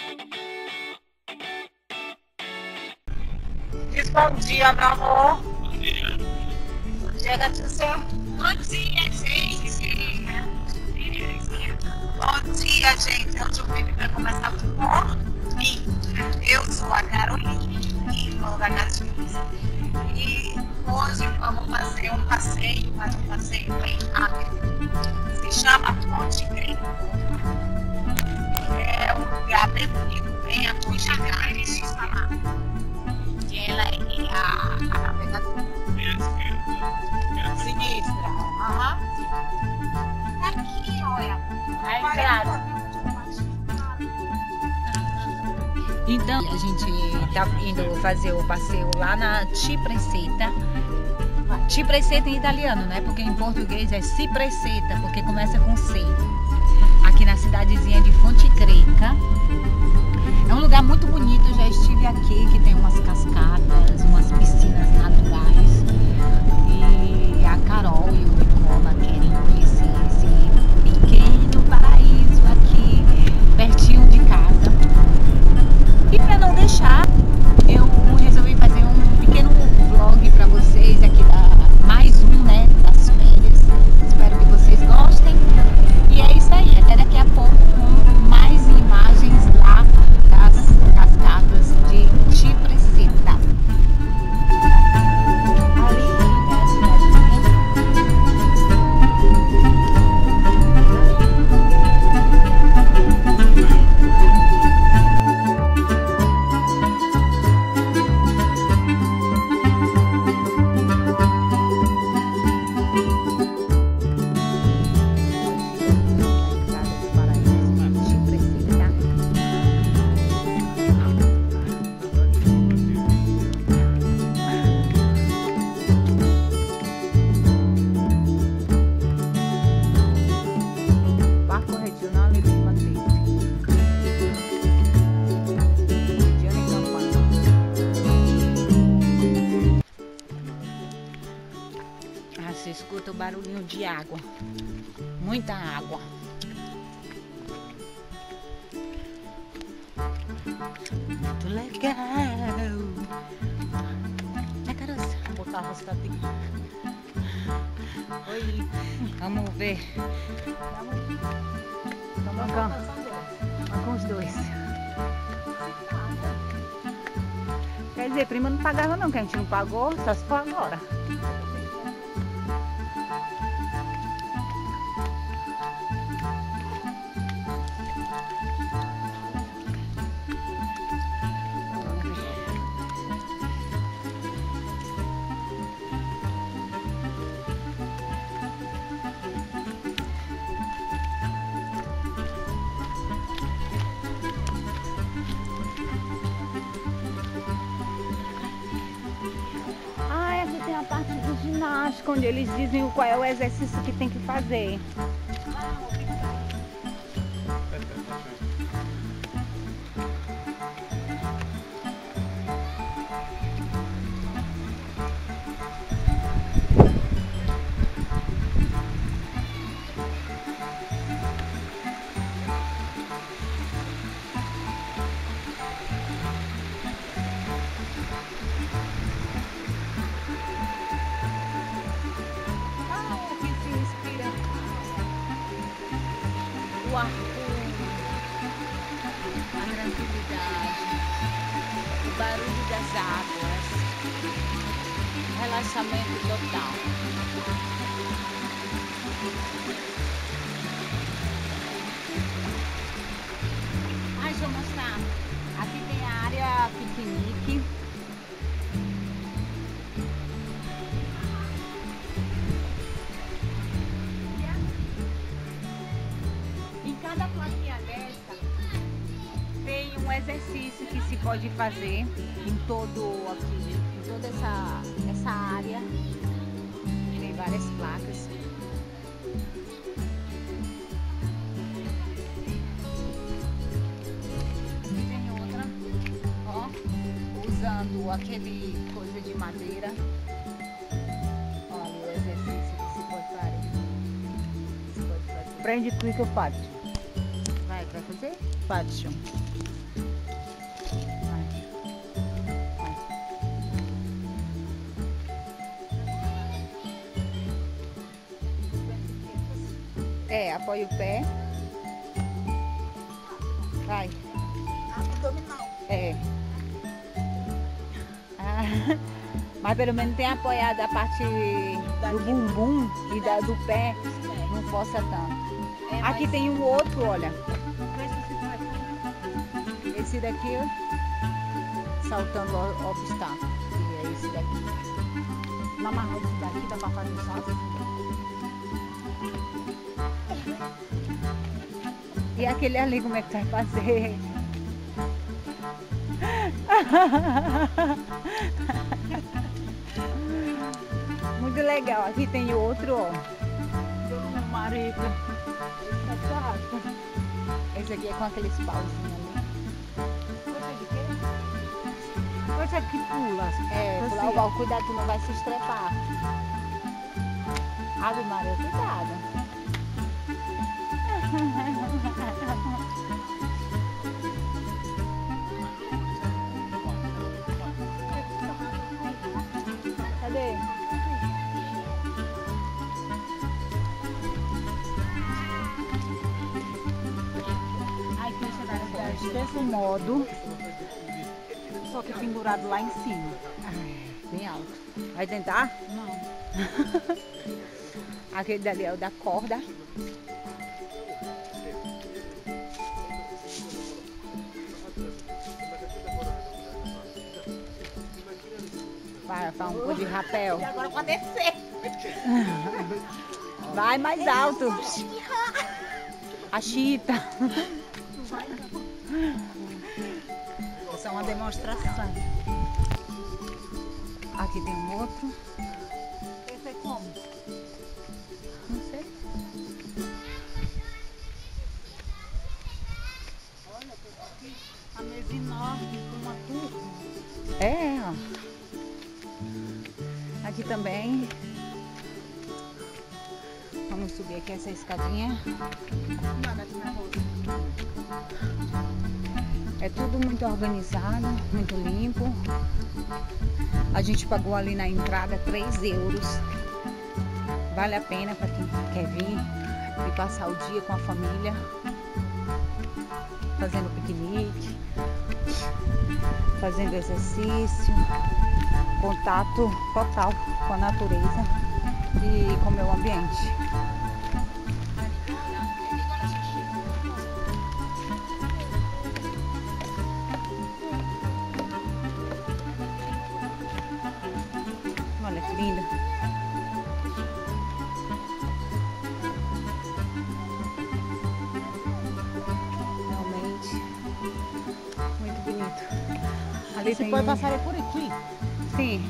Diz bom dia, meu amor. Bom dia. Bom dia, gatinha. Bom dia, gente. Bom dia, gente. Hoje o vídeo vai começar por mim. Eu sou a Caroline, irmã da gatinha. E hoje vamos fazer um passeio, mas um passeio bem rápido. Se chama Ponte Grego. É um lugar bem bonito, bem aconchegante. E ela é a navegadora. Minha esquerda. Sinistra. Aham. Aqui, olha. A entrada. Então, a gente tá indo fazer o passeio lá na Cipreseta. Cipreseta em italiano, né? Porque em português é Cipreseta, porque começa com C. Aqui na cidadezinha de Fonte Greca. É um lugar muito bonito, já estive aqui, que tem umas cascatas, umas piscinas naturais. E a Carol e o Nicola querem conhecer esse pequeno paraíso aqui, pertinho de casa. E para não deixar, eu resolvi fazer um pequeno vlog para vocês aqui, mais um, né, das férias. Espero que vocês gostem. E é isso aí, até daqui a pouco com mais imagens lá das cascatas de Cipreseta. Ali é a cidadezinha. Parco regionale di Madrid. Regione Campania. Ah, se escuta o barulhinho de água. Muita água. Muito legal. É, caroça. Vou botar a rosca aqui. Oi. Vamos ver. Vamos com os dois. Quer dizer, prima não pagava não, que a gente não pagou, só se for agora. Ah, aqui tem a parte do ginástica, onde eles dizem qual é o exercício que tem que fazer. Aqui se inspira o ar puro, a tranquilidade, o barulho das águas, relaxamento total. Ah, deixa eu mostrar. Aqui tem a área piquenique. Em cada plaquinha dessa tem um exercício que se pode fazer em todo aqui, em toda essa área. Tem várias placas. E tem outra, ó, usando aquele coisa de madeira. Olha o exercício que se pode fazer. Prende tu que eu faço. Vai fazer? Patrzą. Apoia o pé. Vai. Abdominal. Mas pelo menos tem apoiado a parte do bumbum e do pé. Não força tanto. Aqui tem um outro, olha. Esse daqui, saltando o obstáculo. E é esse daqui. Na amarrar esse daqui, dá pra fazer só. E aquele ali, como é que vai fazer? Muito legal. Aqui tem outro, ó. Meu marido. Esse aqui é com aqueles pauzinhos ali. Coisa que pula. Pular o balcão, cuidado que não vai se estrepar. Ave Maria, cuidado. Cadê? Desse modo, só que pendurado lá em cima. Bem alto. Vai tentar? Não. Aquele dali é o da corda. Vai um pouco de rapel. E agora pra descer. Vai mais alto. A chita. Essa é uma demonstração. Aqui tem um outro. Esse é como? Não sei. Olha, aqui a mesa enorme com uma turma. Ó. Aqui também. Vamos subir aqui essa escadinha. É tudo muito organizado, muito limpo. A gente pagou ali na entrada 3 euros. Vale a pena para quem quer vir e passar o dia com a família, fazendo piquenique, fazendo exercício, contato total com a natureza e com o meio ambiente. Olha que linda. Realmente muito bonito. Ali Você pode passar por aqui? Sim.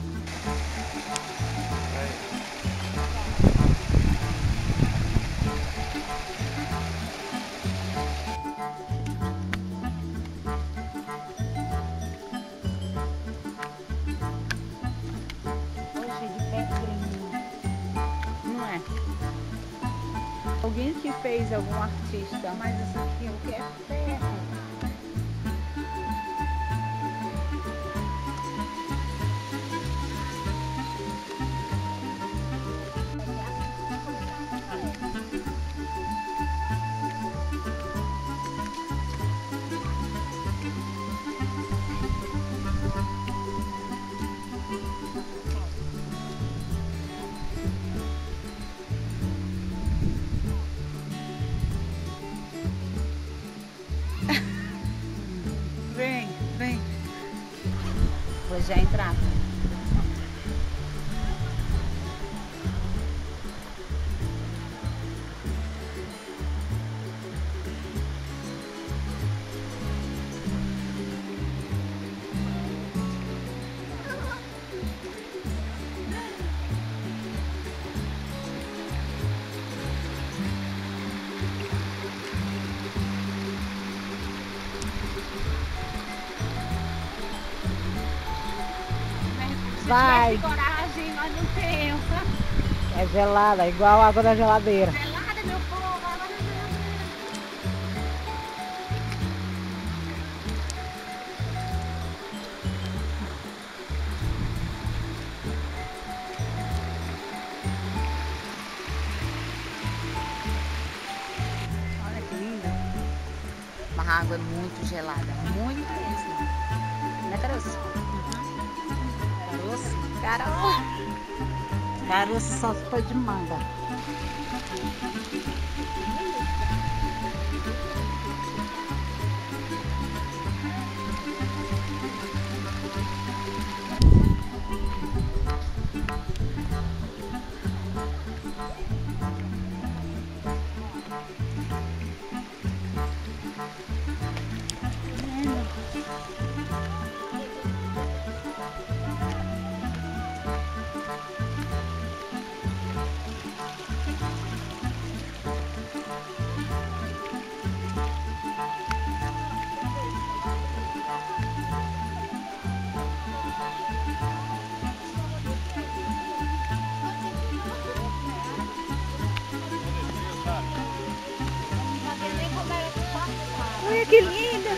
Não é? Alguém que fez, algum artista. Mas isso aqui o que é ferro. Vem, vem. Vou já entrar. Vai. Coragem, nós não temos. É gelada, igual a água da geladeira. Gelada, meu povo. Mas a água é muito gelada, muito mesmo. Né, Caroço? Caroço? Carol! Caroço só se for de manga. Olha que linda!